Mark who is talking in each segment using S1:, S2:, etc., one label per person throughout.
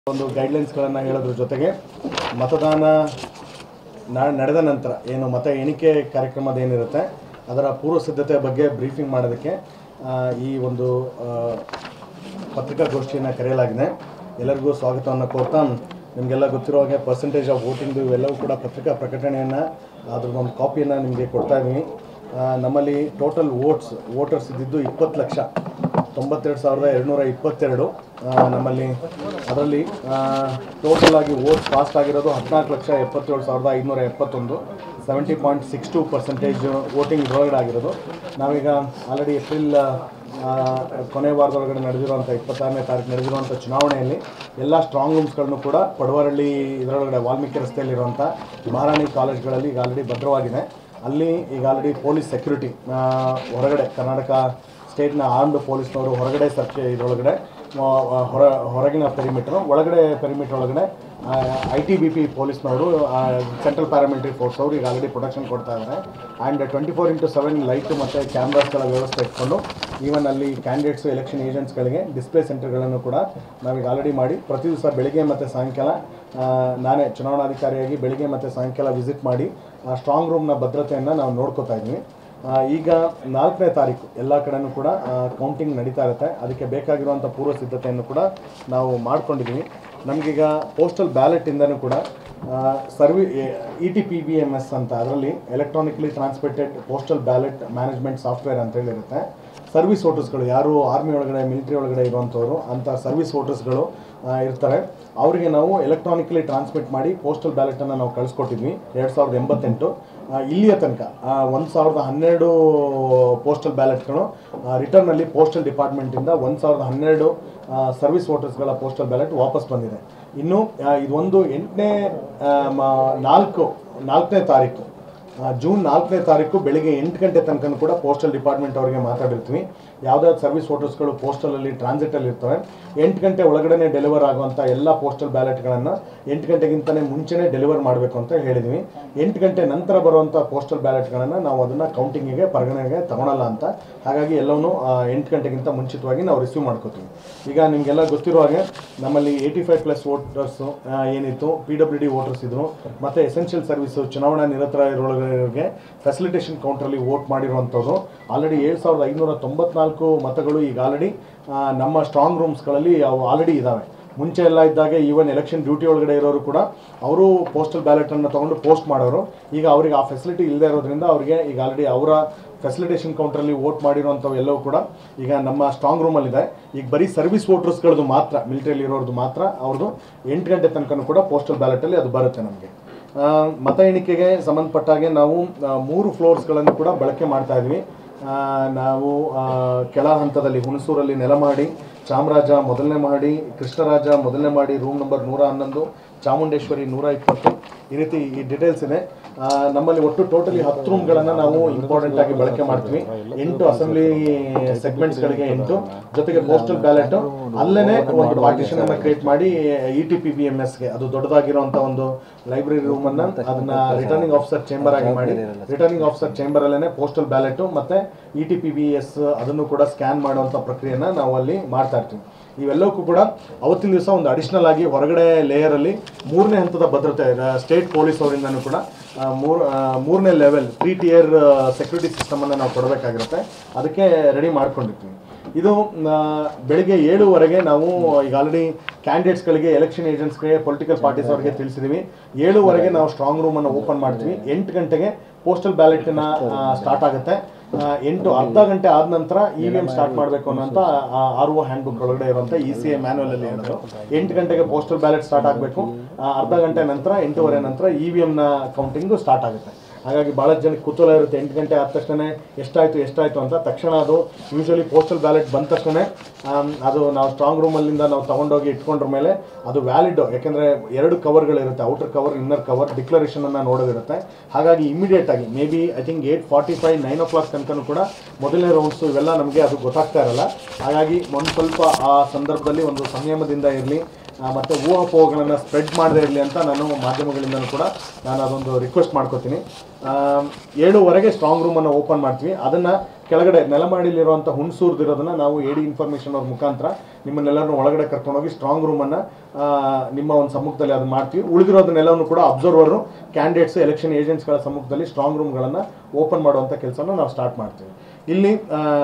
S1: ಒಂದು ಗೈಡ್ಲೈನ್ಸ್ಗಳನ್ನು ಹೇಳೋದ್ರ ಜೊತೆಗೆ ಮತದಾನ ನಡೆದ ನಂತರ ಏನು ಮತ ಎಣಿಕೆ ಕಾರ್ಯಕ್ರಮದ ಏನಿರುತ್ತೆ ಅದರ ಪೂರ್ವ ಸಿದ್ಧತೆ ಬಗ್ಗೆ ಬ್ರೀಫಿಂಗ್ ಮಾಡೋದಕ್ಕೆ ಈ ಒಂದು ಪತ್ರಿಕಾಗೋಷ್ಠಿಯನ್ನು ಕರೆಯಲಾಗಿದೆ. ಎಲ್ಲರಿಗೂ ಸ್ವಾಗತವನ್ನು ಕೋರ್ತಾ, ನಿಮಗೆಲ್ಲ ಗೊತ್ತಿರೋ ಹಾಗೆ ಪರ್ಸೆಂಟೇಜ್ ಆಫ್ ವೋಟಿಂಗ್ದು ಇವೆಲ್ಲವೂ ಕೂಡ ಪತ್ರಿಕಾ ಪ್ರಕಟಣೆಯನ್ನು ಅದ್ರ ಒಂದು ಕಾಪಿಯನ್ನು ನಿಮಗೆ ಕೊಡ್ತಾ ಇದ್ದೀವಿ. ನಮ್ಮಲ್ಲಿ ಟೋಟಲ್ ವೋಟರ್ಸ್ ಇದ್ದಿದ್ದು 20,92,222 ನಮ್ಮಲ್ಲಿ. ಅದರಲ್ಲಿ ಟೋಟಲ್ ಆಗಿ ವೋಟ್ ಕಾಸ್ಟ್ ಆಗಿರೋದು 14,77,571, 70.62% ವೋಟಿಂಗ್ ಒಳಗಡೆ ಆಗಿರೋದು. ನಾವೀಗ ಆಲ್ರೆಡಿ ಏಪ್ರಿಲ್ ಕೊನೆ ವಾರದೊಳಗಡೆ ನಡೆದಿರುವಂಥ 26ನೇ ತಾರೀಕು ನಡೆದಿರುವಂಥ ಚುನಾವಣೆಯಲ್ಲಿ ಎಲ್ಲ ಸ್ಟ್ರಾಂಗ್ ರೂಮ್ಸ್ಗಳನ್ನು ಕೂಡ ಪಡವರಳ್ಳಿ ಇದರೊಳಗಡೆ ವಾಲ್ಮೀಕಿ ರಸ್ತೆಯಲ್ಲಿರುವಂಥ ಮಹಾರಾಣಿ ಕಾಲೇಜ್ಗಳಲ್ಲಿ ಈಗ ಆಲ್ರೆಡಿ ಭದ್ರವಾಗಿದೆ. ಅಲ್ಲಿ ಈಗ ಆಲ್ರೆಡಿ ಪೊಲೀಸ್ ಸೆಕ್ಯೂರಿಟಿ ಹೊರಗಡೆ ಕರ್ನಾಟಕ ಸ್ಟೇಟ್ನ ಆರ್ಮ್ಡ್ ಪೊಲೀಸ್ನವರು ಹೊರಗಡೆ ಇದರೊಳಗಡೆ ಹೊರಗಿನ ಪೆರಿಮೀಟರ್ ಒಳಗಡೆ ITBP ಪೊಲೀಸ್ನವರು ಸೆಂಟ್ರಲ್ ಪ್ಯಾರಾಮಿಲಿಟರಿ ಫೋರ್ಸ್ ಅವರು ಈಗ ಆಲ್ರೆಡಿ ಪ್ರೊಟೆಕ್ಷನ್ ಕೊಡ್ತಾ ಇದ್ದಾರೆ. ಆ್ಯಂಡ್ 24x7 ಲೈಟ್ ಮತ್ತು ಕ್ಯಾಮ್ರಾಸ್ಗಳ ವ್ಯವಸ್ಥೆ ಇಟ್ಕೊಂಡು ಈವನ್ ಅಲ್ಲಿ ಕ್ಯಾಂಡಿಡೇಟ್ಸು ಎಲೆಕ್ಷನ್ ಏಜೆಂಟ್ಸ್ಗಳಿಗೆ ಡಿಸ್ಪ್ಲೇ ಸೆಂಟರ್ಗಳನ್ನು ಕೂಡ ನಾವೀಗ ಆಲ್ರೆಡಿ ಮಾಡಿ ಪ್ರತಿ ದಿವಸ ಬೆಳಿಗ್ಗೆ ಮತ್ತು ಸಾಯಂಕಾಲ ನಾನೇ ಚುನಾವಣಾಧಿಕಾರಿಯಾಗಿ ಬೆಳಿಗ್ಗೆ ಮತ್ತು ಸಾಯಂಕಾಲ ವಿಸಿಟ್ ಮಾಡಿ ಆ ಸ್ಟ್ರಾಂಗ್ ರೂಮ್ನ ಭದ್ರತೆಯನ್ನು ನಾವು ನೋಡ್ಕೋತಾ ಇದ್ವಿ. ಈಗ 4ನೇ ತಾರೀಕು ಎಲ್ಲ ಕಡೆಯೂ ಕೂಡ ಕೌಂಟಿಂಗ್ ನಡೀತಾ ಇರುತ್ತೆ. ಅದಕ್ಕೆ ಬೇಕಾಗಿರುವಂಥ ಪೂರ್ವ ಸಿದ್ಧತೆಯನ್ನು ಕೂಡ ನಾವು ಮಾಡ್ಕೊಂಡಿದ್ದೀವಿ. ನಮಗೀಗ ಪೋಸ್ಟಲ್ ಬ್ಯಾಲೆಟಿಂದನೂ ಕೂಡ ETPBMS ಅಂತ, ಅದರಲ್ಲಿ electronically transmitted postal ballot management software ಅಂತೇಳಿರುತ್ತೆ. ಸರ್ವಿಸ್ ವೋಟರ್ಸ್ಗಳು ಯಾರು ಆರ್ಮಿ ಒಳಗಡೆ ಮಿಲಿಟರಿ ಒಳಗಡೆ ಇರುವಂಥವ್ರು ಅಂಥ ಸರ್ವಿಸ್ ವೋಟರ್ಸ್ಗಳು ಇರ್ತಾರೆ, ಅವರಿಗೆ ನಾವು ಎಲೆಕ್ಟ್ರಾನಿಕಲಿ ಟ್ರಾನ್ಸ್ಮಿಟ್ ಮಾಡಿ ಪೋಸ್ಟಲ್ ಬ್ಯಾಲೆಟನ್ನು ನಾವು ಕಳಿಸ್ಕೊಟ್ಟಿದ್ವಿ 2088. ಇಲ್ಲಿಯ ತನಕ 1012 ಪೋಸ್ಟಲ್ ಬ್ಯಾಲೆಟ್ಗಳು ರಿಟರ್ನಲ್ಲಿ ಪೋಸ್ಟಲ್ ಡಿಪಾರ್ಟ್ಮೆಂಟಿಂದ 1012 ಸರ್ವಿಸ್ ವೋಟರ್ಸ್ಗಳ ಪೋಸ್ಟಲ್ ಬ್ಯಾಲೆಟ್ ವಾಪಸ್ ಬಂದಿದೆ. ಇನ್ನು ಇದೊಂದು 4ನೇ ತಾರೀಕು ಜೂನ್ 4ನೇ ತಾರೀಕು ಬೆಳಿಗ್ಗೆ 8 ಗಂಟೆ ತನಕ ಕೂಡ ಪೋಸ್ಟಲ್ ಡಿಪಾರ್ಟ್ಮೆಂಟ್ ಅವರಿಗೆ ಮಾತಾಡಿರ್ತೀವಿ. ಯಾವುದಾದ್ರು ಸರ್ವಿಸ್ ವೋಟರ್ಸ್ಗಳು ಪೋಸ್ಟಲಲ್ಲಿ ಟ್ರಾನ್ಸಿಟಲ್ಲಿ ಇರ್ತವೆ, 8 ಗಂಟೆ ಒಳಗಡೆ ಡೆಲಿವರ್ ಆಗುವಂಥ ಎಲ್ಲ ಪೋಸ್ಟಲ್ ಬ್ಯಾಲೆಟ್ಗಳನ್ನು 8 ಗಂಟೆಗಿಂತಲೇ ಮುಂಚೆನೇ ಡೆಲಿವರ್ ಮಾಡಬೇಕು ಅಂತ ಹೇಳಿದ್ವಿ. 8 ಗಂಟೆ ನಂತರ ಬರುವಂಥ ಪೋಸ್ಟಲ್ ಬ್ಯಾಲೆಟ್ಗಳನ್ನು ನಾವು ಅದನ್ನು ಕೌಂಟಿಂಗಿಗೆ ಪರಿಗಣನೆಗೆ ತಗೊಳ್ಳಲ್ಲ ಅಂತ. ಹಾಗಾಗಿ ಎಲ್ಲವೂ 8 ಗಂಟೆಗಿಂತ ಮುಂಚಿತವಾಗಿ ನಾವು ರಿಸೀವ್ ಮಾಡ್ಕೋತೀವಿ. ಈಗ ನಿಮಗೆಲ್ಲ ಗೊತ್ತಿರೋ ಹಾಗೆ ನಮ್ಮಲ್ಲಿ 85+ ವೋಟರ್ಸು ಏನಿತ್ತು, PWD ವೋಟರ್ಸ್ ಇದ್ದರು, ಮತ್ತು ಎಸೆನ್ಷಿಯಲ್ ಸರ್ವಿಸು ಚುನಾವಣಾ ನಿರತರೊಳಗೆ ಫೆಸಿಲಿಟೇಷನ್ ಕೌಂಟ್ರಲ್ಲಿ ವೋಟ್ ಮಾಡಿರುವಂಥದ್ದು ಆಲ್ರೆಡಿ 7,594 ಮತಗಳು ಈಗ ಆಲ್ರೆಡಿ ನಮ್ಮ ಸ್ಟ್ರಾಂಗ್ ರೂಮ್ಸ್ಗಳಲ್ಲಿ ಅವು ಆಲ್ರೆಡಿ ಇದ್ದಾವೆ. ಮುಂಚೆ ಎಲ್ಲ ಇದ್ದಾಗ ಈವನ್ ಎಲೆಕ್ಷನ್ ಡ್ಯೂಟಿ ಒಳಗಡೆ ಇರೋರು ಕೂಡ ಅವರು ಪೋಸ್ಟಲ್ ಬ್ಯಾಲೆಟನ್ನು ತೊಗೊಂಡು ಪೋಸ್ಟ್ ಮಾಡೋರು. ಈಗ ಅವರಿಗೆ ಆ ಫೆಸಿಲಿಟಿ ಇಲ್ಲದೆ ಇರೋದ್ರಿಂದ ಅವರಿಗೆ ಈಗ ಆಲ್ರೆಡಿ ಅವರ ಫೆಸಿಲಿಟೇಷನ್ ಕೌಂಟ್ರಲ್ಲಿ ವೋಟ್ ಮಾಡಿರುವಂಥವು ಎಲ್ಲವೂ ಕೂಡ ಈಗ ನಮ್ಮ ಸ್ಟ್ರಾಂಗ್ ರೂಮಲ್ಲಿದೆ. ಈಗ ಬರೀ ಸರ್ವಿಸ್ ವೋಟರ್ಸ್ಗಳದ್ದು ಮಾತ್ರ, ಮಿಲಿಟರಿಯಲ್ಲಿ ಇರೋದು ಮಾತ್ರ ಅವ್ರದ್ದು 8 ಗಂಟೆ ತನಕ ಕೂಡ ಪೋಸ್ಟಲ್ ಬ್ಯಾಲೆಟಲ್ಲಿ ಅದು ಬರುತ್ತೆ. ನಮಗೆ ಮತ ಎಣಿಕೆಗೆ ಸಂಬಂಧಪಟ್ಟಾಗೆ ನಾವು 3 ಫ್ಲೋರ್ಸ್ಗಳನ್ನು ಕೂಡ ಬಳಕೆ ಮಾಡ್ತಾ ಇದ್ವಿ. ನಾವು ಕೆಳ ಹಂತದಲ್ಲಿ ಹುಣಸೂರಲ್ಲಿ ನೆಲಮಹಡಿ, ಚಾಮರಾಜ 1ನೇ ಮಹಡಿ, ಕೃಷ್ಣರಾಜ 1ನೇ ಮಹಡಿ, ರೂಮ್ ನಂಬರ್ 111, ಚಾಮುಂಡೇಶ್ವರಿ 120, ಈ ರೀತಿ ಈ ಡೀಟೇಲ್ಸ್ ಇದೆ. ನಮ್ಮಲ್ಲಿ ಒಟ್ಟು ಟೋಟಲಿ 10 ರೂಮ್ಗಳನ್ನು ನಾವು ಇಂಪಾರ್ಟೆಂಟ್ ಆಗಿ ಬಳಕೆ ಮಾಡ್ತೀವಿ. 8 ಅಸೆಂಬ್ಲಿ ಸೆಗ್ಮೆಂಟ್ಸ್ಗಳಿಗೆ 8, ಜೊತೆಗೆ ಪೋಸ್ಟಲ್ ಬ್ಯಾಲೆಟ್ ಅಲ್ಲೇ ಒಂದು ಪಾರ್ಟಿಷನ್ ಅನ್ನು ಕ್ರಿಯೇಟ್ ಮಾಡಿ ETPBMSಗೆ ಅದು ದೊಡ್ಡದಾಗಿರುವಂಥ ಒಂದು ಲೈಬ್ರರಿ ರೂಮನ್ನು ಅದನ್ನ ರಿಟರ್ನಿಂಗ್ ಆಫೀಸರ್ ಚೇಂಬರ್ ಆಗಿ ಮಾಡಿ, ರಿಟರ್ನಿಂಗ್ ಆಫೀಸರ್ ಚೇಂಬರಲ್ಲೇ ಪೋಸ್ಟಲ್ ಬ್ಯಾಲೆಟು ಮತ್ತು ETPBS ಅದನ್ನು ಕೂಡ ಸ್ಕ್ಯಾನ್ ಮಾಡುವಂಥ ಪ್ರಕ್ರಿಯೆಯನ್ನು ನಾವು ಅಲ್ಲಿ ಮಾಡ್ತಾ ಇರ್ತೀವಿ. ಇವೆಲ್ಲಕ್ಕೂ ಕೂಡ ಅವತ್ತಿನ ದಿವಸ ಒಂದು ಅಡಿಷ್ನಲ್ ಆಗಿ ಹೊರಗಡೆ ಲೇಯರಲ್ಲಿ 3ನೇ ಹಂತದ ಭದ್ರತೆ ಸ್ಟೇಟ್ ಪೊಲೀಸ್ ಅವರಿಂದನೂ ಕೂಡ 3ನೇ ಲೆವೆಲ್ 3 tier ಸೆಕ್ಯೂರಿಟಿ ಸಿಸ್ಟಮನ್ನು ನಾವು ಕೊಡಬೇಕಾಗಿರುತ್ತೆ. ಅದಕ್ಕೆ ರೆಡಿ ಮಾಡ್ಕೊಂಡಿರ್ತೀವಿ. ಇದು ಬೆಳಿಗ್ಗೆ 7:00ವರೆಗೆ ನಾವು ಈಗ ಆಲ್ರೆಡಿ ಕ್ಯಾಂಡಿಡೇಟ್ಸ್ಗಳಿಗೆ, ಎಲೆಕ್ಷನ್ ಏಜೆಂಟ್ಸ್ಗೆ, ಪೊಲಿಟಿಕಲ್ ಪಾರ್ಟೀಸ್ ಅವರಿಗೆ ತಿಳಿಸಿದ್ದೀವಿ. 7:00ವರೆಗೆ ನಾವು ಸ್ಟ್ರಾಂಗ್ ರೂಮನ್ನು ಓಪನ್ ಮಾಡ್ತೀವಿ. 8 ಗಂಟೆಗೆ ಪೋಸ್ಟಲ್ ಬ್ಯಾಲೆಟ್ನ ಸ್ಟಾರ್ಟ್ ಆಗುತ್ತೆ. 8 ಅರ್ಧ ಗಂಟೆ ಆದ ನಂತರ EVM ಸ್ಟಾರ್ಟ್ ಮಾಡಬೇಕು ಅನ್ನೋಂಥ RO ಹ್ಯಾಂಡ್ ಬುಕ್ ಒಳಗಡೆ ಇರುವಂಥ ECA ಮ್ಯಾನ್ಯುವಲಲ್ಲಿ ಹೇಳೋದು. 8 ಗಂಟೆಗೆ ಪೋಸ್ಟಲ್ ಬ್ಯಾಲೆಟ್ ಸ್ಟಾರ್ಟ್ ಆಗಬೇಕು. ಅರ್ಧ ಗಂಟೆ ನಂತರ 8:15 ನಂತರ EVMನ ಕೌಂಟಿಂಗು ಸ್ಟಾರ್ಟ್ ಆಗುತ್ತೆ. ಹಾಗಾಗಿ ಭಾಳಷ್ಟು ಜನಕ್ಕೆ ಕುತೂಹಲ ಇರುತ್ತೆ, 8 ಗಂಟೆ ಆದ ತಕ್ಷಣ ಎಷ್ಟಾಯಿತು ಅಂತ. ತಕ್ಷಣ ಅದು ಯೂಶ್ವಲಿ ಪೋಸ್ಟಲ್ ಬ್ಯಾಲೆಟ್ ಬಂದ ತಕ್ಷಣ ಅದು ನಾವು ಸ್ಟ್ರಾಂಗ್ ರೂಮಲ್ಲಿಂದ ನಾವು ತೊಗೊಂಡೋಗಿ ಇಟ್ಕೊಂಡ್ರ ಮೇಲೆ ಅದು ವ್ಯಾಲಿಡ್, ಯಾಕೆಂದರೆ 2 ಕವರ್ಗಳಿರುತ್ತೆ, ಔಟರ್ ಕವರ್, ಇನ್ನರ್ ಕವರ್, ಡಿಕ್ಲರೇಷನನ್ನು ನೋಡೋದಿರುತ್ತೆ. ಹಾಗಾಗಿ ಇಮಿಡಿಯೇಟಾಗಿ may be I think 8:45 9 o'clock ತನಕ ಕೂಡ ಮೊದಲನೇ ರೌಂಡ್ಸು ಇವೆಲ್ಲ ನಮಗೆ ಅದು ಗೊತ್ತಾಗ್ತಾ ಇರಲ್ಲ. ಹಾಗಾಗಿ ಒಂದು ಸ್ವಲ್ಪ ಆ ಸಂದರ್ಭದಲ್ಲಿ ಒಂದು ಸಂಯಮದಿಂದ ಇರಲಿ ಮತ್ತು ಊಹಾಪೋಹಗಳನ್ನು ಸ್ಪ್ರೆಡ್ ಮಾಡದೇ ಇರಲಿ ಅಂತ ನಾನು ಮಾಧ್ಯಮಗಳಿಂದನೂ ಕೂಡ ನಾನು ಅದೊಂದು ರಿಕ್ವೆಸ್ಟ್ ಮಾಡ್ಕೋತೀನಿ. 7:00ವರೆಗೆ ಸ್ಟ್ರಾಂಗ್ ರೂಮನ್ನು ಓಪನ್ ಮಾಡ್ತೀವಿ. ಅದನ್ನು ಕೆಳಗಡೆ ನೆಲಮಾಡಿಲಿರುವಂಥ ಹುಣಸೂರ್ದಿರೋದನ್ನ ನಾವು AD ಇನ್ಫಾರ್ಮೇಷನ್ ಅವ್ರ ಮುಖಾಂತರ ನಿಮ್ಮನ್ನೆಲ್ಲರನ್ನು ಒಳಗಡೆ ಕರ್ಕೊಂಡೋಗಿ ಸ್ಟ್ರಾಂಗ್ ರೂಮನ್ನು ನಿಮ್ಮ ಒಂದು ಸಮ್ಮುಖದಲ್ಲಿ ಅದನ್ನು ಮಾಡ್ತೀವಿ. ಉಳಿದಿರೋದನ್ನೆಲ್ಲವನ್ನು ಕೂಡ ಅಬ್ಸರ್ವರು, ಕ್ಯಾಂಡಿಡೇಟ್ಸ್, ಎಲೆಕ್ಷನ್ ಏಜೆಂಟ್ಸ್ಗಳ ಸಮ್ಮುಖದಲ್ಲಿ ಸ್ಟ್ರಾಂಗ್ ರೂಮ್ಗಳನ್ನು ಓಪನ್ ಮಾಡುವಂಥ ಕೆಲಸನ ನಾವು ಸ್ಟಾರ್ಟ್ ಮಾಡ್ತೀವಿ. ಇಲ್ಲಿ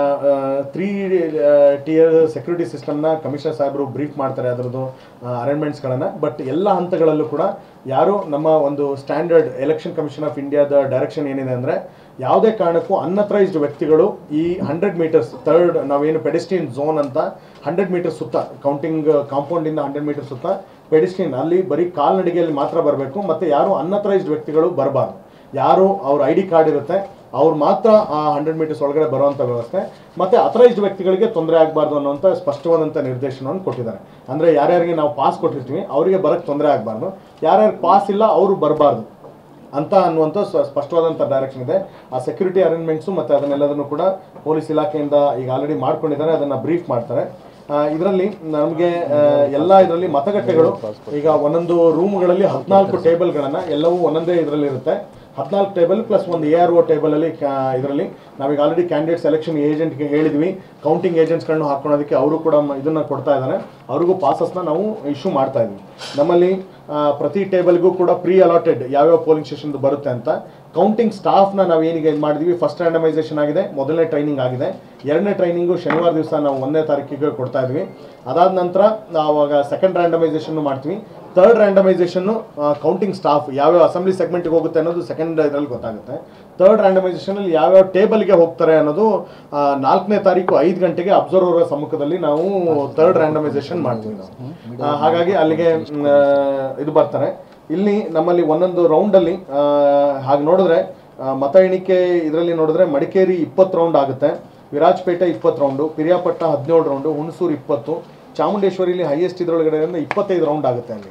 S1: 3 tier ಸೆಕ್ಯೂರಿಟಿ ಸಿಸ್ಟಮ್ನ ಕಮಿಷನರ್ ಸಾಹೇಬರು ಬ್ರೀಫ್ ಮಾಡ್ತಾರೆ, ಅದರದ್ದು ಅರೇಂಜ್ಮೆಂಟ್ಸ್ಗಳನ್ನು. ಬಟ್ ಎಲ್ಲ ಹಂತಗಳಲ್ಲೂ ಕೂಡ ಯಾರು ನಮ್ಮ ಒಂದು ಸ್ಟ್ಯಾಂಡರ್ಡ್ ಎಲೆಕ್ಷನ್ ಕಮಿಷನ್ ಆಫ್ ಇಂಡಿಯಾದ ಡೈರೆಕ್ಷನ್ ಏನಿದೆ ಅಂದರೆ, ಯಾವುದೇ ಕಾರಣಕ್ಕೂ ಅನ್ಅಥರೈಸ್ಡ್ ವ್ಯಕ್ತಿಗಳು ಈ 100 ಮೀಟರ್ಸ್ ಥರ್ಡ್ ನಾವೇನು ಪೆಡೆಸ್ಟ್ರಿಯನ್ ಝೋನ್ ಅಂತ 100 ಮೀಟರ್ ಸುತ್ತ ಕೌಂಟಿಂಗ್ ಕಾಂಪೌಂಡಿಂದ 100 ಮೀಟರ್ ಸುತ್ತ ಪೆಡೆಸ್ಟ್ರಿಯನ್ ಅಲ್ಲಿ ಬರೀ ಕಾಲ್ನಡಿಗೆಯಲ್ಲಿ ಮಾತ್ರ ಬರಬೇಕು. ಮತ್ತು ಯಾರು ಅನ್ಅಥರೈಸ್ಡ್ ವ್ಯಕ್ತಿಗಳು ಬರಬಾರ್ದು. ಯಾರು ಅವ್ರ ID ಕಾರ್ಡ್ ಇರುತ್ತೆ ಅವ್ರು ಮಾತ್ರ ಆ 100 ಮೀಟರ್ಸ್ ಒಳಗಡೆ ಬರುವಂಥ ವ್ಯವಸ್ಥೆ. ಮತ್ತು ಅಥರೈಸ್ಡ್ ವ್ಯಕ್ತಿಗಳಿಗೆ ತೊಂದರೆ ಆಗಬಾರ್ದು ಅನ್ನೋಂಥ ಸ್ಪಷ್ಟವಾದಂಥ ನಿರ್ದೇಶನವನ್ನು ಕೊಟ್ಟಿದ್ದಾರೆ. ಅಂದರೆ ಯಾರ್ಯಾರಿಗೆ ನಾವು ಪಾಸ್ ಕೊಟ್ಟಿರ್ತೀವಿ ಅವರಿಗೆ ಬರೋಕ್ಕೆ ತೊಂದರೆ ಆಗಬಾರ್ದು, ಯಾರ್ಯಾರು ಪಾಸ್ ಇಲ್ಲ ಅವರು ಬರಬಾರ್ದು ಅಂತ ಅನ್ನುವಂಥ ಸ್ಪಷ್ಟವಾದಂಥ ಡೈರೆಕ್ಷನ್ ಇದೆ. ಆ ಸೆಕ್ಯೂರಿಟಿ ಅರೇಂಜ್ಮೆಂಟ್ಸು ಮತ್ತು ಅದನ್ನೆಲ್ಲದನ್ನು ಕೂಡ ಪೊಲೀಸ್ ಇಲಾಖೆಯಿಂದ ಈಗ ಆಲ್ರೆಡಿ ಮಾಡ್ಕೊಂಡಿದ್ದಾರೆ, ಅದನ್ನು ಬ್ರೀಫ್ ಮಾಡ್ತಾರೆ. ಇದರಲ್ಲಿ ನಮಗೆ ಎಲ್ಲ ಇದರಲ್ಲಿ ಮತಗಟ್ಟೆಗಳು ಈಗ ಒಂದೊಂದು ರೂಮ್ಗಳಲ್ಲಿ 14 ಟೇಬಲ್ಗಳನ್ನು ಎಲ್ಲವೂ ಒಂದೊಂದೇ ಇದರಲ್ಲಿ ಇರುತ್ತೆ. 14 ಟೇಬಲ್ ಪ್ಲಸ್ ಒಂದು ARO ಟೇಬಲಲ್ಲಿ ಇದರಲ್ಲಿ ನಾವೀಗ ಆಲ್ರೆಡಿ ಕ್ಯಾಂಡಿಡೇಟ್ಸ್ ಎಲೆಕ್ಷನ್ ಏಜೆಂಟ್ಗೆ ಹೇಳಿದ್ವಿ, ಕೌಂಟಿಂಗ್ ಏಜೆಂಟ್ಸ್ಗಳನ್ನು ಹಾಕೊಳ್ಳೋದಕ್ಕೆ ಅವರು ಕೂಡ ಇದನ್ನು ಕೊಡ್ತಾ ಇದ್ದಾರೆ. ಅವ್ರಿಗೂ ಪಾಸಸ್ನ ನಾವು ಇಶ್ಯೂ ಮಾಡ್ತಾ ಇದ್ವಿ. ನಮ್ಮಲ್ಲಿ ಪ್ರತಿ ಟೇಬಲ್ಗೂ ಕೂಡ ಪ್ರೀ ಅಲಾಟೆಡ್ ಯಾವ್ಯಾವ ಪೋಲಿಂಗ್ ಸ್ಟೇಷನ್ದು ಬರುತ್ತೆ ಅಂತ. ಕೌಂಟಿಂಗ್ ಸ್ಟಾಫ್ನ ನಾವು ಏನೀಗ ಇದು ಮಾಡಿದ್ವಿ, ಫಸ್ಟ್ ರ್ಯಾಂಡಮೈಸೇಷನ್ ಆಗಿದೆ, ಮೊದಲನೇ ಟ್ರೈನಿಂಗ್ ಆಗಿದೆ, 2ನೇ ಟ್ರೈನಿಂಗು ಶನಿವಾರ ದಿವಸ ನಾವು 1ನೇ ತಾರೀಕಿಗೆ ಕೊಡ್ತಾ ಇದ್ವಿ. ಅದಾದ ನಂತರ ಆವಾಗ ಸೆಕೆಂಡ್ ರ್ಯಾಂಡಮೈಸೇಷನ್ನು ಮಾಡ್ತೀವಿ. ಥರ್ಡ್ ರ್ಯಾಂಡಮೈಸೇಷನ್ನು ಕೌಂಟಿಂಗ್ ಸ್ಟಾಫ್ ಯಾವ್ಯಾವ ಅಸೆಂಬ್ಲಿ ಸೆಗ್ಮೆಂಟ್ಗೆ ಹೋಗುತ್ತೆ ಅನ್ನೋದು ಸೆಕೆಂಡ್ ಇದರಲ್ಲಿ ಗೊತ್ತಾಗುತ್ತೆ. ಥರ್ಡ್ ರ್ಯಾಂಡಮೈಸೇಷನಲ್ಲಿ ಯಾವ್ಯಾವ ಟೇಬಲ್ಗೆ ಹೋಗ್ತಾರೆ ಅನ್ನೋದು 4ನೇ ತಾರೀಕು 5 ಗಂಟೆಗೆ ಅಬ್ಸರ್ವರ್ ಸಮ್ಮುಖದಲ್ಲಿ ನಾವು ಥರ್ಡ್ ರ್ಯಾಂಡಮೈಸೇಷನ್ ಮಾಡ್ತೀವಿ ನಾವು. ಹಾಗಾಗಿ ಅಲ್ಲಿಗೆ ಇದು ಬರ್ತಾರೆ. ಇಲ್ಲಿ ನಮ್ಮಲ್ಲಿ ಒಂದೊಂದು ರೌಂಡಲ್ಲಿ ಹಾಗೆ ನೋಡಿದ್ರೆ ಮತ ಎಣಿಕೆ ಇದರಲ್ಲಿ ನೋಡಿದ್ರೆ ಮಡಿಕೇರಿ 20 ರೌಂಡ್ ಆಗುತ್ತೆ, ವಿರಾಜಪೇಟೆ 20 ರೌಂಡು, ಪಿರಿಯಾಪಟ್ಟಣ 17 ರೌಂಡು, ಹುಣಸೂರು 20, ಚಾಮುಂಡೇಶ್ವರಿಲಿ ಹೈಯೆಸ್ಟ್ ಇದರೊಳಗಡೆ 25 ರೌಂಡ್ ಆಗುತ್ತೆ ಅಲ್ಲಿ.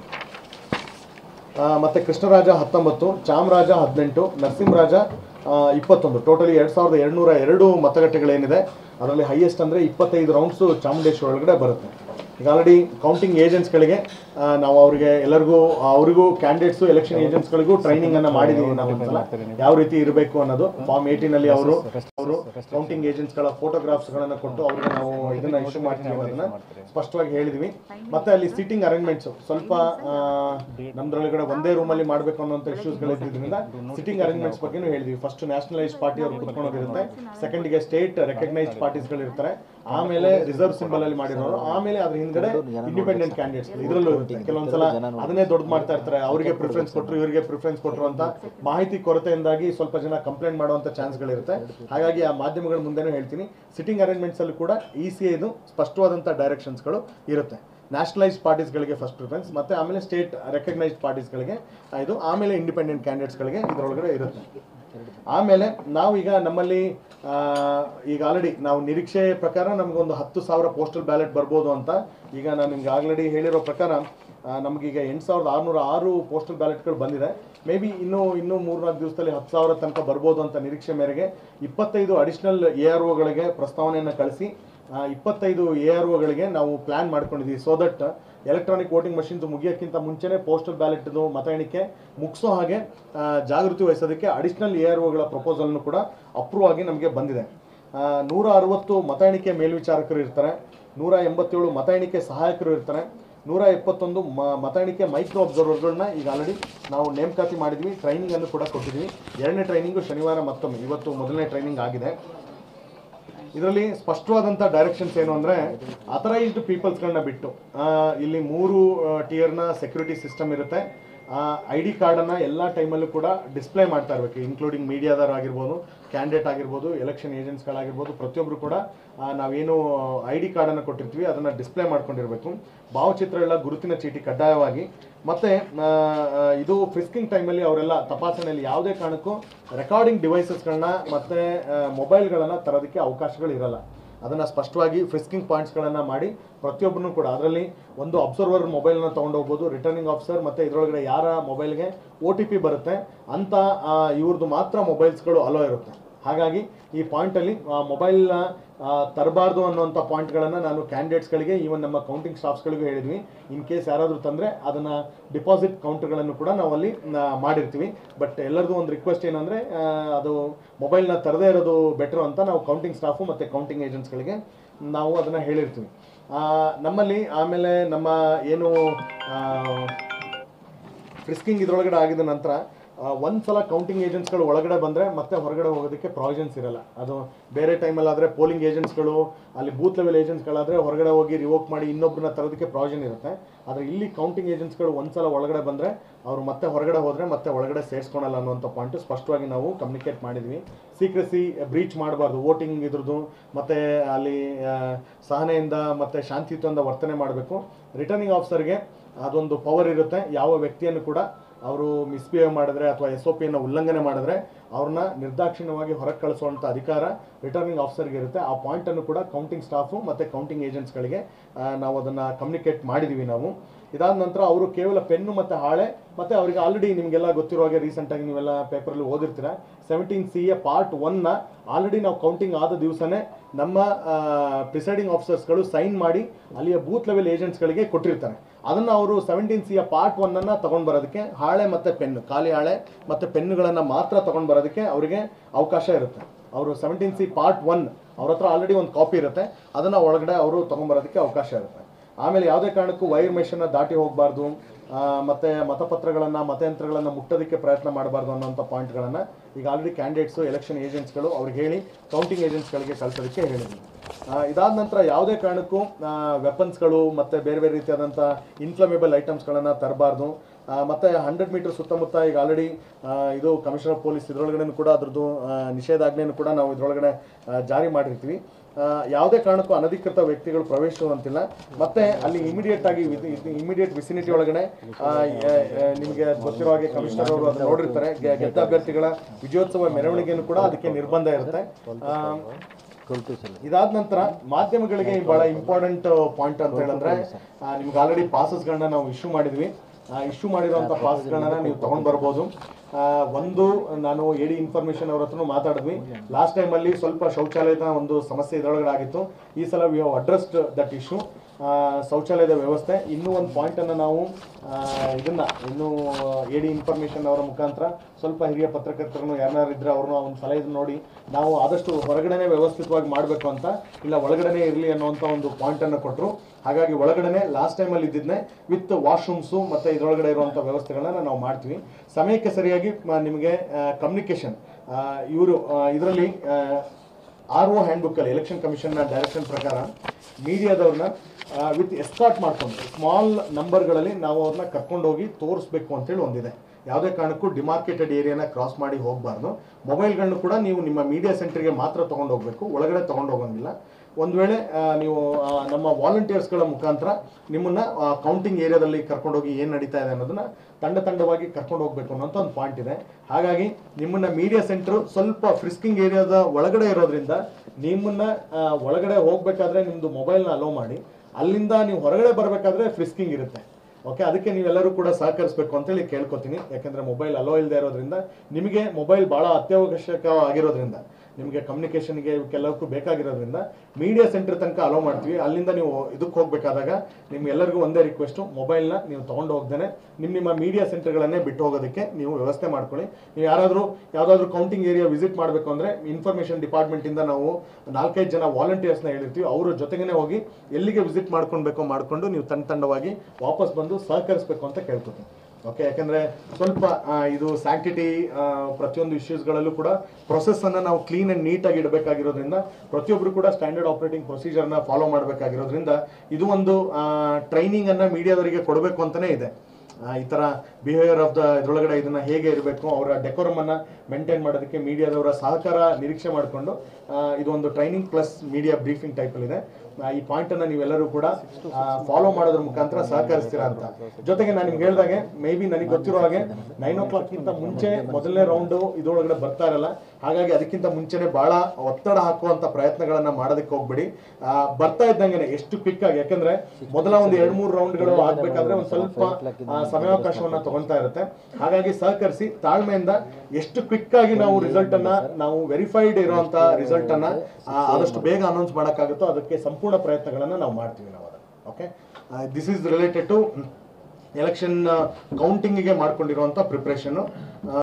S1: ಮತ್ತು ಕೃಷ್ಣರಾಜ 19, ಚಾಮರಾಜ 18, ನರಸಿಂಹರಾಜ 21. ಟೋಟಲಿ 2202 ಮತಗಟ್ಟೆಗಳೇನಿದೆ ಅದರಲ್ಲಿ ಹೈಯೆಸ್ಟ್ ಅಂದರೆ 25 ರೌಂಡ್ಸು ಚಾಮುಂಡೇಶ್ವರಿ ಒಳಗಡೆ ಬರುತ್ತೆ. ಈಗ ಆಲ್ರೆಡಿ ಕೌಂಟಿಂಗ್ ಏಜೆಂಟ್ಸ್ಗಳಿಗೆ ನಾವು ಅವರಿಗೆ ಎಲ್ಲರಿಗೂ ಅವರಿಗೂ ಕ್ಯಾಂಡಿಡೇಟ್ಸು ಎಲೆಕ್ಷನ್ ಏಜೆಂಟ್ಸ್ಗಳಿಗೂ ಟ್ರೈನಿಂಗನ್ನು ಮಾಡಿದ್ದೀವಿ ನಾವು ಒಂದ್ಸಲ ಯಾವ ರೀತಿ ಇರಬೇಕು ಅನ್ನೋದು. ಫಾರ್ಮ್ 18ನಲ್ಲಿ ಅವರು ಕೌಂಟಿಂಗ್ ಏಜೆಂಟ್ಸ್ಗಳ ಫೋಟೋಗ್ರಾಫ್ಸ್ಗಳನ್ನು ಕೊಟ್ಟು ಅವ್ರಿಗೆ ನಾವು ಇದನ್ನು ಇಶ್ಯೂ ಮಾಡ್ತೀವಿ, ಅದನ್ನು ಸ್ಪಷ್ಟವಾಗಿ ಹೇಳಿದ್ವಿ. ಮತ್ತು ಅಲ್ಲಿ ಸೀಟಿಂಗ್ ಅರೇಂಜ್ಮೆಂಟ್ಸು ಸ್ವಲ್ಪ ನಮ್ದ್ರೊಳಗಡೆ ಒಂದೇ ರೂಮಲ್ಲಿ ಮಾಡಬೇಕು ಅನ್ನೋಂಥ ಇಶ್ಯೂಸ್ಗಳಿದ್ದರಿಂದ ಸಿಟ್ಟಿಂಗ್ ಅರೇಂಜ್ಮೆಂಟ್ಸ್ ಬಗ್ಗೆನೂ ಹೇಳಿದ್ವಿ. ಫಸ್ಟ್ ನ್ಯಾಷನಲೈಸ್ಡ್ ಪಾರ್ಟಿ ಅವರು ಕುತ್ಕೊಂಡೋಗಿರುತ್ತೆ, ಸೆಕೆಂಡಿಗೆ ಸ್ಟೇಟ್ ರೆಕಗ್ನೈಸ್ಡ್ ಪಾರ್ಟೀಸ್ಗಳು ಇರ್ತಾರೆ, ಆಮೇಲೆ ರಿಸರ್ವ್ ಸಿಂಬಲ್ ಅಲ್ಲಿ ಮಾಡಿರೋರು, ಆಮೇಲೆ ಅದ್ರ ಹಿಂದ್ಗಡೆ ಇಂಡಿಪೆಂಡೆಂಟ್ ಕ್ಯಾಂಡಿಡೇಟ್ಸ್ ಇದರಲ್ಲೂ ಇರುತ್ತೆ. ಕೆಲವೊಂದ್ಸಲ ಅದನ್ನೇ ದೊಡ್ಡ ಮಾಡ್ತಾ ಇರ್ತಾರೆ, ಅವರಿಗೆ ಪ್ರಿಫರೆನ್ಸ್ ಕೊಟ್ಟರು ಇವರಿಗೆ ಪ್ರಿಫರೆನ್ಸ್ ಕೊಟ್ಟರು ಅಂತ ಮಾಹಿತಿ ಕೊರತೆಯಿಂದಾಗಿ ಸ್ವಲ್ಪ ಜನ ಕಂಪ್ಲೇಂಟ್ ಮಾಡುವಂಥ ಚಾನ್ಸ್ಗಳಿರುತ್ತೆ. ಹಾಗಾಗಿ ಆ ಮಾಧ್ಯಮಗಳ ಮುಂದೆನೂ ಹೇಳ್ತೀನಿ, ಸಿಟ್ಟಿಂಗ್ ಅರೇಂಜ್ಮೆಂಟ್ಸ್ ಅಲ್ಲಿ ಕೂಡ ECIದು ಸ್ಪಷ್ಟವಾದಂಥ ಡೈರೆಕ್ಷನ್ಸ್ಗಳು ಇರುತ್ತೆ. ನ್ಯಾಷನಲೈಸ್ಡ್ ಪಾರ್ಟೀಸ್ಗಳಿಗೆ ಫಸ್ಟ್ ಪ್ರಿಫರೆನ್ಸ್, ಮತ್ತು ಆಮೇಲೆ ಸ್ಟೇಟ್ ರೆಕಗ್ನೈಸ್ಡ್ ಪಾರ್ಟೀಸ್ಗಳಿಗೆ ಇದು, ಆಮೇಲೆ ಇಂಡಿಪೆಂಡೆಂಟ್ ಕ್ಯಾಂಡಿಡೇಟ್ಸ್ಗಳಿಗೆ ಇದರೊಳಗಡೆ ಇರುತ್ತೆ. ಆಮೇಲೆ ನಾವು ಈಗ ನಮ್ಮಲ್ಲಿ ಈಗ ಆಲ್ರೆಡಿ ನಾವು ನಿರೀಕ್ಷೆ ಪ್ರಕಾರ ನಮಗೊಂದು 10,000 ಪೋಸ್ಟಲ್ ಬ್ಯಾಲೆಟ್ ಬರ್ಬೋದು ಅಂತ. ಈಗ ನಾನು ನಿಮ್ಗೆ ಆಲ್ರೆಡಿ ಹೇಳಿರೋ ಪ್ರಕಾರ ನಮಗೀಗ 8,606 ಪೋಸ್ಟಲ್ ಬ್ಯಾಲೆಟ್ಗಳು ಬಂದಿದೆ. ಮೇ ಬಿ ಇನ್ನೂ 3-4 ದಿವಸದಲ್ಲಿ 10,000 ತನಕ ಬರ್ಬೋದು ಅಂತ ನಿರೀಕ್ಷೆ ಮೇರೆಗೆ 25 ಅಡಿಷನಲ್ AROಗಳಿಗೆ ಪ್ರಸ್ತಾವನೆಯನ್ನು ಕಳಿಸಿ 25 AROಗಳಿಗೆ ನಾವು ಪ್ಲ್ಯಾನ್ ಮಾಡ್ಕೊಂಡಿದ್ದೀವಿ. So that electronic voting machines ಮುಗಿಯೋಕ್ಕಿಂತ ಮುಂಚೆನೇ ಪೋಸ್ಟಲ್ ಬ್ಯಾಲೆಟ್ದು ಮತ ಎಣಿಕೆ ಮುಗಿಸೋ ಹಾಗೆ ಜಾಗೃತಿ ವಹಿಸೋದಕ್ಕೆ ಅಡಿಷನಲ್ AROಗಳ ಪ್ರಪೋಸಲ್ನು ಕೂಡ ಅಪ್ರೂವ್ ಆಗಿ ನಮಗೆ ಬಂದಿದೆ. 160 ಮತ ಎಣಿಕೆ ಮೇಲ್ವಿಚಾರಕರು ಇರ್ತಾರೆ, 187 ಮತ ಎಣಿಕೆ ಸಹಾಯಕರು ಇರ್ತಾರೆ, 171 ಮತ ಎಣಿಕೆ ಮೈಕ್ರೋ ಅಬ್ಸರ್ವರ್ಗಳನ್ನ ಈಗ ಆಲ್ರೆಡಿ ನಾವು ನೇಮಕಾತಿ ಮಾಡಿದ್ವಿ, ಟ್ರೈನಿಂಗನ್ನು ಕೂಡ ಕೊಟ್ಟಿದ್ವಿ. 2ನೇ ಟ್ರೈನಿಂಗು ಶನಿವಾರ ಮತ್ತೊಮ್ಮೆ, ಇವತ್ತು ಮೊದಲನೇ ಟ್ರೈನಿಂಗ್ ಆಗಿದೆ. ಇದರಲ್ಲಿ ಸ್ಪಷ್ಟವಾದಂಥ ಡೈರೆಕ್ಷನ್ಸ್ ಏನು ಅಂದರೆ, ಅಥರೈಸ್ಡ್ ಪೀಪಲ್ಸ್ಗಳನ್ನ ಬಿಟ್ಟು ಇಲ್ಲಿ 3 ಟಿಯರ್ನ ಸೆಕ್ಯೂರಿಟಿ ಸಿಸ್ಟಮ್ ಇರುತ್ತೆ. ID ಕಾರ್ಡನ್ನು ಎಲ್ಲ ಟೈಮಲ್ಲೂ ಕೂಡ ಡಿಸ್ಪ್ಲೇ ಮಾಡ್ತಾ ಇರಬೇಕು, ಇನ್ಕ್ಲೂಡಿಂಗ್ ಮೀಡಿಯಾದವ್ರು ಆಗಿರ್ಬೋದು, ಕ್ಯಾಂಡಿಡೇಟ್ ಆಗಿರ್ಬೋದು, ಎಲೆಕ್ಷನ್ ಏಜೆಂಟ್ಸ್ಗಳಾಗಿರ್ಬೋದು, ಪ್ರತಿಯೊಬ್ಬರು ಕೂಡ ನಾವೇನು ID ಕಾರ್ಡನ್ನು ಕೊಟ್ಟಿರ್ತೀವಿ ಅದನ್ನು ಡಿಸ್ಪ್ಲೇ ಮಾಡ್ಕೊಂಡಿರಬೇಕು. ಭಾವಚಿತ್ರ ಎಲ್ಲ ಗುರುತಿನ ಚೀಟಿ ಕಡ್ಡಾಯವಾಗಿ. ಮತ್ತು ಇದು ಫ್ರಿಸ್ಕಿಂಗ್ ಟೈಮಲ್ಲಿ ಅವರೆಲ್ಲ ತಪಾಸಣೆಯಲ್ಲಿ ಯಾವುದೇ ಕಾರಣಕ್ಕೂ ರೆಕಾರ್ಡಿಂಗ್ ಡಿವೈಸಸ್ಗಳನ್ನ ಮತ್ತು ಮೊಬೈಲ್ಗಳನ್ನು ತರೋದಕ್ಕೆ ಅವಕಾಶಗಳಿರಲ್ಲ. ಅದನ್ನು ಸ್ಪಷ್ಟವಾಗಿ ಫ್ರಿಸ್ಕಿಂಗ್ ಪಾಯಿಂಟ್ಸ್ಗಳನ್ನು ಮಾಡಿ ಪ್ರತಿಯೊಬ್ಬರೂ ಕೂಡ ಅದರಲ್ಲಿ ಒಂದು ಅಬ್ಸರ್ವರ್ ಮೊಬೈಲನ್ನು ತೊಗೊಂಡು ಹೋಗ್ಬೋದು, ರಿಟರ್ನಿಂಗ್ ಆಫೀಸರ್ ಮತ್ತು ಇದರೊಳಗಡೆ ಯಾರ ಮೊಬೈಲ್ಗೆ OTP ಬರುತ್ತೆ ಅಂತ ಇವ್ರದ್ದು ಮಾತ್ರ ಮೊಬೈಲ್ಸ್ಗಳು ಅಲೋ ಇರುತ್ತೆ. ಹಾಗಾಗಿ ಈ ಪಾಯಿಂಟಲ್ಲಿ ಮೊಬೈಲ್ನ ತರಬಾರ್ದು ಅನ್ನೋಂಥ ಪಾಯಿಂಟ್ಗಳನ್ನು ನಾನು ಕ್ಯಾಂಡಿಡೇಟ್ಸ್ಗಳಿಗೆ ಈವನ್ ನಮ್ಮ ಕೌಂಟಿಂಗ್ ಸ್ಟಾಫ್ಸ್ಗಳಿಗೂ ಹೇಳಿದ್ವಿ. ಇನ್ ಕೇಸ್ ಯಾರಾದರೂ ತಂದರೆ ಅದನ್ನು ಡಿಪಾಸಿಟ್ ಕೌಂಟ್ಗಳನ್ನು ಕೂಡ ನಾವು ಅಲ್ಲಿ ಮಾಡಿರ್ತೀವಿ. ಬಟ್ ಎಲ್ಲರದು ಒಂದು ರಿಕ್ವೆಸ್ಟ್ ಏನಂದರೆ ಅದು ಮೊಬೈಲ್ನ ತರದೇ ಇರೋದು ಬೆಟ್ರು ಅಂತ ನಾವು ಕೌಂಟಿಂಗ್ ಸ್ಟಾಫು ಮತ್ತು ಕೌಂಟಿಂಗ್ ಏಜೆಂಟ್ಸ್ಗಳಿಗೆ ನಾವು ಅದನ್ನು ಹೇಳಿರ್ತೀವಿ. ನಮ್ಮಲ್ಲಿ ಆಮೇಲೆ ನಮ್ಮ ಏನು ಫ್ರಿಸ್ಕಿಂಗ್ ಇದರೊಳಗಡೆ ಆಗಿದ ನಂತರ ಒಂದ್ಸಲ ಕೌಂಟಿಂಗ್ ಏಜೆಂಟ್ಸ್ಗಳು ಒಳಗಡೆ ಬಂದರೆ ಮತ್ತೆ ಹೊರಗಡೆ ಹೋಗೋದಕ್ಕೆ ಪ್ರಾವಿಷನ್ಸ್ ಇರಲ್ಲ. ಅದು ಬೇರೆ ಟೈಮಲ್ಲಾದರೆ ಪೋಲಿಂಗ್ ಏಜೆಂಟ್ಸ್ಗಳು ಅಲ್ಲಿ ಬೂತ್ ಲೆವೆಲ್ ಏಜೆಂಟ್ಸ್ಗಳಾದರೆ ಹೊರಗಡೆ ಹೋಗಿ ರಿವೋಕ್ ಮಾಡಿ ಇನ್ನೊಬ್ಬರನ್ನ ತರೋದಕ್ಕೆ ಪ್ರಾವಿಷನ್ ಇರುತ್ತೆ. ಆದರೆ ಇಲ್ಲಿ ಕೌಂಟಿಂಗ್ ಏಜೆಂಟ್ಸ್ಗಳು ಒಂದ್ಸಲ ಒಳಗಡೆ ಬಂದರೆ ಅವರು ಮತ್ತೆ ಹೊರಗಡೆ ಹೋದರೆ ಮತ್ತೆ ಒಳಗಡೆ ಸೇರಿಸ್ಕೊಳಲ್ಲ ಅನ್ನುವಂಥ ಪಾಯಿಂಟು ಸ್ಪಷ್ಟವಾಗಿ ನಾವು ಕಮ್ಯುನಿಕೇಟ್ ಮಾಡಿದ್ವಿ. ಸೀಕ್ರೆಸಿ ಬ್ರೀಚ್ ಮಾಡಬಾರ್ದು, ವೋಟಿಂಗ್ ಇದ್ರದ್ದು ಮತ್ತು ಅಲ್ಲಿ ಸಹನೆಯಿಂದ ಮತ್ತು ಶಾಂತಿಯುತದಿಂದ ವರ್ತನೆ ಮಾಡಬೇಕು. ರಿಟರ್ನಿಂಗ್ ಆಫೀಸರ್ಗೆ ಅದೊಂದು ಪವರ್ ಇರುತ್ತೆ. ಯಾವ ವ್ಯಕ್ತಿಯನ್ನು ಕೂಡ ಅವರು ಮಿಸ್ಬಿಹೇವ್ ಮಾಡಿದ್ರೆ ಅಥವಾ SOPಯನ್ನು ಉಲ್ಲಂಘನೆ ಮಾಡಿದ್ರೆ ಅವ್ರನ್ನ ನಿರ್ದಾಕ್ಷಿಣ್ಯವಾಗಿ ಹೊರಗೆ ಕಳಿಸುವಂಥ ಅಧಿಕಾರ ರಿಟರ್ನಿಂಗ್ ಆಫೀಸರ್ಗೆ ಇರುತ್ತೆ. ಆ ಪಾಯಿಂಟನ್ನು ಕೂಡ ಕೌಂಟಿಂಗ್ ಸ್ಟಾಫು ಮತ್ತು ಕೌಂಟಿಂಗ್ ಏಜೆಂಟ್ಸ್ಗಳಿಗೆ ನಾವು ಅದನ್ನು ಕಮ್ಯುನಿಕೇಟ್ ಮಾಡಿದ್ದೀವಿ ನಾವು. ಇದಾದ ನಂತರ ಅವರು ಕೇವಲ ಪೆನ್ನು ಮತ್ತು ಹಾಳೆ ಮತ್ತು ಅವರಿಗೆ ಆಲ್ರೆಡಿ ನಿಮಗೆಲ್ಲ ಗೊತ್ತಿರೋ ಹಾಗೆ ರೀಸೆಂಟಾಗಿ ನೀವೆಲ್ಲ ಪೇಪರಲ್ಲಿ ಓದಿರ್ತೀರ 17CA ಪಾರ್ಟ್ 1ನ ಆಲ್ರೆಡಿ ನಾವು ಕೌಂಟಿಂಗ್ ಆದ ದಿವಸನೇ ನಮ್ಮ ಪ್ರಿಸೈಡಿಂಗ್ ಆಫೀಸರ್ಸ್ಗಳು ಸೈನ್ ಮಾಡಿ ಅಲ್ಲಿಯ ಬೂತ್ ಲೆವೆಲ್ ಏಜೆಂಟ್ಸ್ಗಳಿಗೆ ಕೊಟ್ಟಿರ್ತಾರೆ. ಅದನ್ನು ಅವರು 17CA ಪಾರ್ಟ್ 1ಅನ್ನು ತೊಗೊಂಡು ಬರೋದಕ್ಕೆ ಹಾಳೆ ಮತ್ತು ಪೆನ್ನು, ಖಾಲಿ ಹಾಳೆ ಮತ್ತು ಪೆನ್ನುಗಳನ್ನು ಮಾತ್ರ ತೊಗೊಂಡು ಬರೋದಕ್ಕೆ ಅವರಿಗೆ ಅವಕಾಶ ಇರುತ್ತೆ. ಅವರು 17C ಪಾರ್ಟ್ 1 ಅವ್ರ ಹತ್ರ ಆಲ್ರೆಡಿ ಒಂದು ಕಾಪಿ ಇರುತ್ತೆ, ಅದನ್ನು ಒಳಗಡೆ ಅವರು ತೊಗೊಂಬರೋದಕ್ಕೆ ಅವಕಾಶ ಇರುತ್ತೆ. ಆಮೇಲೆ ಯಾವುದೇ ಕಾರಣಕ್ಕೂ ವೈರ್ ಮೆಷನ್ನು ದಾಟಿ ಹೋಗಬಾರ್ದು, ಮತ್ತು ಮತಪತ್ರಗಳನ್ನು ಮತಯಂತ್ರಗಳನ್ನು ಮುಟ್ಟೋದಕ್ಕೆ ಪ್ರಯತ್ನ ಮಾಡಬಾರ್ದು ಅನ್ನೋಂಥ ಪಾಯಿಂಟ್ಗಳನ್ನು ಈಗ ಆಲ್ರೆಡಿ ಕ್ಯಾಂಡಿಡೇಟ್ಸು ಎಲೆಕ್ಷನ್ ಏಜೆಂಟ್ಸ್ಗಳು ಅವ್ರಿಗೆ ಹೇಳಿ ಕೌಂಟಿಂಗ್ ಏಜೆಂಟ್ಸ್ಗಳಿಗೆ ಕಳಿಸೋದಕ್ಕೆ ಹೇಳಿದ್ವಿ. ಇದಾದ ನಂತರ ಯಾವುದೇ ಕಾರಣಕ್ಕೂ ವೆಪನ್ಸ್ಗಳು ಮತ್ತು ಬೇರೆ ಬೇರೆ ರೀತಿಯಾದಂಥ ಇನ್ಫ್ಲಮೇಬಲ್ ಐಟಮ್ಸ್ಗಳನ್ನು ತರಬಾರ್ದು. ಮತ್ತು 100 ಮೀಟರ್ ಸುತ್ತಮುತ್ತ ಈಗ ಆಲ್ರೆಡಿ ಇದು ಕಮಿಷನರ್ ಪೊಲೀಸ್ ಇದರೊಳಗಡೆ ಕೂಡ ಅದ್ರದ್ದು ನಿಷೇಧಾಜ್ಞೆಯನ್ನು ಕೂಡ ನಾವು ಇದರೊಳಗಡೆ ಜಾರಿ ಮಾಡಿರ್ತೀವಿ. ಯಾವುದೇ ಕಾರಣಕ್ಕೂ ಅನಧಿಕೃತ ವ್ಯಕ್ತಿಗಳು ಪ್ರವೇಶಿಸುವಂತಿಲ್ಲ. ಮತ್ತು ಅಲ್ಲಿ ಇಮಿಡಿಯೇಟ್ ವಿಸಿನಿಟಿ ಒಳಗಡೆ ನಿಮಗೆ ಗೊತ್ತಿರೋ ಹಾಗೆ ಕಮಿಷನರ್ ಅವರು ಅದನ್ನು ನೋಡಿರ್ತಾರೆ, ಗೆದ್ದ ಅಭ್ಯರ್ಥಿಗಳ ವಿಜಯೋತ್ಸವ ಮೆರವಣಿಗೆಯನ್ನು ಕೂಡ ಅದಕ್ಕೆ ನಿರ್ಬಂಧ ಇರುತ್ತೆ. ಇದಾದ ನಂತರ ಮಾಧ್ಯಮಗಳಿಗೆ ಬಹಳ ಇಂಪಾರ್ಟೆಂಟ್ ಪಾಯಿಂಟ್ ಅಂತ ಹೇಳಿದ್ರೆ ನಿಮ್ಗೆ ಆಲ್ರೆಡಿ ಪಾಸಸ್ಗಳನ್ನ ನಾವು ಇಶ್ಯೂ ಮಾಡಿದ್ವಿ. ಇಶ್ಯೂ ಮಾಡಿರೋಂಥ ಪಾಸ್ಗಳನ್ನ ನೀವು ತೊಗೊಂಡು ಬರ್ಬೋದು. ಒಂದು ನಾನು AD ಇನ್ಫಾರ್ಮೇಷನ್ ಅವ್ರ ಹತ್ರನೂ ಮಾತಾಡಿದ್ವಿ. ಲಾಸ್ಟ್ ಟೈಮಲ್ಲಿ ಸ್ವಲ್ಪ ಶೌಚಾಲಯದ ಒಂದು ಸಮಸ್ಯೆ ಇದರೊಳಗಡೆ ಆಗಿತ್ತು. ಈ ಸಲ we have addressed that issue. ಶೌಚಾಲಯದ ವ್ಯವಸ್ಥೆ ಇನ್ನೂ ಒಂದು ಪಾಯಿಂಟನ್ನು ನಾವು ಇನ್ನೂ AD ಇನ್ಫಾರ್ಮೇಷನ್ ಅವರ ಮುಖಾಂತರ ಸ್ವಲ್ಪ ಹಿರಿಯ ಪತ್ರಕರ್ತರನ್ನು ಯಾರು ಇದ್ದರೆ ಅವ್ರನ್ನ ಒಂದು ಸಲಹೆ ನೋಡಿ ನಾವು ಆದಷ್ಟು ಹೊರಗಡೆನೇ ವ್ಯವಸ್ಥಿತವಾಗಿ ಮಾಡಬೇಕು ಅಂತ, ಇಲ್ಲ ಒಳಗಡೆನೇ ಇರಲಿ ಅನ್ನೋಂಥ ಒಂದು ಪಾಯಿಂಟನ್ನು ಕೊಟ್ಟರು. ಹಾಗಾಗಿ ಒಳಗಡೆನೆ ಲಾಸ್ಟ್ ಟೈಮಲ್ಲಿ ಇದ್ದಿದ್ದನ್ನೇ ವಿತ್ ವಾಶ್ರೂಮ್ಸು ಮತ್ತು ಇದರೊಳಗಡೆ ಇರುವಂಥ ವ್ಯವಸ್ಥೆಗಳನ್ನ ನಾವು ಮಾಡ್ತೀವಿ. ಸಮಯಕ್ಕೆ ಸರಿಯಾಗಿ ನಿಮಗೆ ಕಮ್ಯುನಿಕೇಷನ್ ಇದರಲ್ಲಿ RO ಹ್ಯಾಂಡ್ಬುಕ್ಕಲ್ಲಿ ಎಲೆಕ್ಷನ್ ಕಮಿಷನ್ನ ಡೈರೆಕ್ಷನ್ ಪ್ರಕಾರ ಮೀಡಿಯಾದವ್ರನ್ನ ವಿತ್ ಎಸ್ಕಾರ್ಟ್ ಮಾಡ್ಕೊಂಡು ಸ್ಮಾಲ್ ನಂಬರ್ಗಳಲ್ಲಿ ನಾವು ಅವ್ರನ್ನ ಕರ್ಕೊಂಡೋಗಿ ತೋರಿಸ್ಬೇಕು ಅಂತೇಳಿ ಒಂದಿದೆ. ಯಾವುದೇ ಕಾರಣಕ್ಕೂ ಡಿಮಾರ್ಕೆಟೆಡ್ ಏರಿಯಾನ ಕ್ರಾಸ್ ಮಾಡಿ ಹೋಗಬಾರ್ದು. ಮೊಬೈಲ್ಗಳನ್ನು ಕೂಡ ನೀವು ನಿಮ್ಮ ಮೀಡಿಯಾ ಸೆಂಟರ್ಗೆ ಮಾತ್ರ ತೊಗೊಂಡು ಹೋಗಬೇಕು, ಒಳಗಡೆ ತೊಗೊಂಡು ಹೋಗೋಂಗಿಲ್ಲ. ಒಂದು ವೇಳೆ ನೀವು ನಮ್ಮ ವಾಲಂಟಿಯರ್ಸ್ಗಳ ಮುಖಾಂತರ ನಿಮ್ಮನ್ನು ಕೌಂಟಿಂಗ್ ಏರಿಯಾದಲ್ಲಿ ಕರ್ಕೊಂಡೋಗಿ ಏನು ನಡೀತಾ ಇದೆ ಅನ್ನೋದನ್ನ ತಂಡವಾಗಿ ಕರ್ಕೊಂಡು ಹೋಗಬೇಕು ಅನ್ನೋಂಥ ಒಂದು ಪಾಯಿಂಟ್ ಇದೆ. ಹಾಗಾಗಿ ನಿಮ್ಮನ್ನ ಮೀಡಿಯಾ ಸೆಂಟರ್ ಸ್ವಲ್ಪ ಫ್ರಿಸ್ಕಿಂಗ್ ಏರಿಯಾದ ಒಳಗಡೆ ಇರೋದ್ರಿಂದ ನಿಮ್ಮನ್ನ ಒಳಗಡೆ ಹೋಗಬೇಕಾದ್ರೆ ನಿಮ್ಮದು ಮೊಬೈಲ್ನ ಅಲೋ ಮಾಡಿ, ಅಲ್ಲಿಂದ ನೀವು ಹೊರಗಡೆ ಬರಬೇಕಾದ್ರೆ ಫ್ರಿಸ್ಕಿಂಗ್ ಇರುತ್ತೆ. ಓಕೆ, ಅದಕ್ಕೆ ನೀವೆಲ್ಲರೂ ಕೂಡ ಸಹಕರಿಸಬೇಕು ಅಂತೇಳಿ ಕೇಳ್ಕೊತೀನಿ. ಯಾಕೆಂದರೆ ಮೊಬೈಲ್ ಅಲೋ ಇಲ್ಲದೆ ಇರೋದ್ರಿಂದ ನಿಮಗೆ ಮೊಬೈಲ್ ಭಾಳ ಅತ್ಯವಶ್ಯಕ ಆಗಿರೋದ್ರಿಂದ ನಿಮಗೆ ಕಮ್ಯುನಿಕೇಷನ್ಗೆ ಕೆಲವಕ್ಕೂ ಬೇಕಾಗಿರೋದ್ರಿಂದ ಮೀಡಿಯಾ ಸೆಂಟರ್ ತನಕ ಅಲೋ ಮಾಡ್ತೀವಿ. ಅಲ್ಲಿಂದ ನೀವು ಇದಕ್ಕೆ ಹೋಗಬೇಕಾದಾಗ ನಿಮ್ಗೆಲ್ಲರಿಗೂ ಒಂದೇ ರಿಕ್ವೆಸ್ಟು, ಮೊಬೈಲ್ನ ನೀವು ತೊಗೊಂಡು ಹೋಗ್ದೇನೆ ನಿಮ್ಮ ಮೀಡಿಯಾ ಸೆಂಟರ್ಗಳನ್ನೇ ಬಿಟ್ಟು ಹೋಗೋದಕ್ಕೆ ನೀವು ವ್ಯವಸ್ಥೆ ಮಾಡ್ಕೊಳ್ಳಿ. ನೀವು ಯಾವುದಾದ್ರೂ ಕೌಂಟಿಂಗ್ ಏರಿಯಾ ವಿಸಿಟ್ ಮಾಡಬೇಕು ಅಂದರೆ ಇನ್ಫಾರ್ಮೇಷನ್ ಡಿಪಾರ್ಟ್ಮೆಂಟಿಂದ ನಾವು 4-5 ಜನ ವಾಲಂಟಿಯರ್ಸ್ನ ಹೇಳಿರ್ತೀವಿ. ಅವರು ಜೊತೆಗೇ ಹೋಗಿ ಎಲ್ಲಿಗೆ ವಿಸಿಟ್ ಮಾಡ್ಕೊಳ್ಬೇಕೋ ಮಾಡಿಕೊಂಡು ನೀವು ತಂಡವಾಗಿ ವಾಪಸ್ ಬಂದು ಸಹಕರಿಸಬೇಕು ಅಂತ ಕೇಳ್ಕೊತೀನಿ. ಓಕೆ, ಯಾಕಂದರೆ ಸ್ವಲ್ಪ ಇದು ಸ್ಯಾಂಕ್ಟಿಟಿ ಪ್ರತಿಯೊಂದು ಇಶ್ಯೂಸ್ಗಳಲ್ಲೂ ಕೂಡ ಪ್ರೊಸೆಸ್ಸನ್ನು ನಾವು ಕ್ಲೀನ್ ಆ್ಯಂಡ್ ನೀಟಾಗಿ ಇಡಬೇಕಾಗಿರೋದ್ರಿಂದ ಪ್ರತಿಯೊಬ್ಬರು ಕೂಡ ಸ್ಟ್ಯಾಂಡರ್ಡ್ ಆಪರೇಟಿಂಗ್ ಪ್ರೊಸೀಜರ್ನ ಫಾಲೋ ಮಾಡಬೇಕಾಗಿರೋದ್ರಿಂದ ಇದು ಒಂದು ಟ್ರೈನಿಂಗನ್ನು ಮೀಡಿಯಾದವರಿಗೆ ಕೊಡಬೇಕು ಅಂತಲೇ ಇದೆ. ಈ ಥರ ಬಿಹೇವಿಯರ್ ಆಫ್ ಇದರೊಳಗಡೆ ಇದನ್ನು ಹೇಗೆ ಇರಬೇಕು, ಅವರ ಡೆಕೋರಮನ್ನು ಮೇಂಟೈನ್ ಮಾಡೋದಕ್ಕೆ ಮೀಡಿಯಾದವರ ಸಹಕಾರ ನಿರೀಕ್ಷೆ ಮಾಡಿಕೊಂಡು ಇದು ಒಂದು ಟ್ರೈನಿಂಗ್ ಪ್ಲಸ್ ಮೀಡಿಯಾ ಬ್ರೀಫಿಂಗ್ ಟೈಪಲ್ಲಿದೆ. ಈ ಪಾಯಿಂಟನ್ನು ನೀವೆಲ್ಲರೂ ಕೂಡ ಫಾಲೋ ಮಾಡೋದ್ರ ಮುಖಾಂತರ ಸಹಕರಿಸ್ತೀರಾ ಅಂತ. ಜೊತೆಗೆ ನಾನು ನಿಮ್ಗೆ ಹೇಳಿದಾಗೆ ಮೇ ಬಿ ನನಗೆ ಗೊತ್ತಿರೋ ಹಾಗೆ 9 o'clockಗಿಂತ ಮುಂಚೆ ಮೊದಲನೇ ರೌಂಡು ಇದರೊಳಗಡೆ ಬರ್ತಾ ಇರಲ್ಲ. ಹಾಗಾಗಿ ಅದಕ್ಕಿಂತ ಮುಂಚೆನೆ ಬಹಳ ಒತ್ತಡ ಹಾಕುವಂಥ ಪ್ರಯತ್ನಗಳನ್ನು ಮಾಡೋದಕ್ಕೆ ಹೋಗ್ಬೇಡಿ. ಬರ್ತಾ ಇದ್ದಂಗೆ ಎಷ್ಟು ಕ್ವಿಕ್ ಆಗಿ, ಯಾಕಂದ್ರೆ ಮೊದಲ ಒಂದು 2-3 ರೌಂಡ್ಗಳು ಆಗಬೇಕಾದ್ರೆ ಒಂದು ಸ್ವಲ್ಪ ಸಮಯಾವಕಾಶವನ್ನು ತಗೊಳ್ತಾ ಇರುತ್ತೆ. ಹಾಗಾಗಿ ಸಹಕರಿಸಿ ತಾಳ್ಮೆಯಿಂದ ಎಷ್ಟು ಕ್ವಿಕ್ ಆಗಿ ನಾವು ರಿಸಲ್ಟ್ ಅನ್ನ, ನಾವು ವೆರಿಫೈಡ್ ಇರುವಂತ ರಿಸಲ್ಟ್ ಅನ್ನ ಆದಷ್ಟು ಬೇಗ ಅನೌನ್ಸ್ ಮಾಡೋಕ್ಕಾಗುತ್ತೋ ಅದಕ್ಕೆ ಸಂಪೂರ್ಣ ಪ್ರಯತ್ನಗಳನ್ನು ನಾವು ಮಾಡ್ತೀವಿ ನಾವು ಅದನ್ನು. Okay, this is related to election ಕೌಂಟಿಂಗಿಗೆ ಮಾಡ್ಕೊಂಡಿರುವಂಥ ಪ್ರಿಪ್ರೇಷನ್ನು.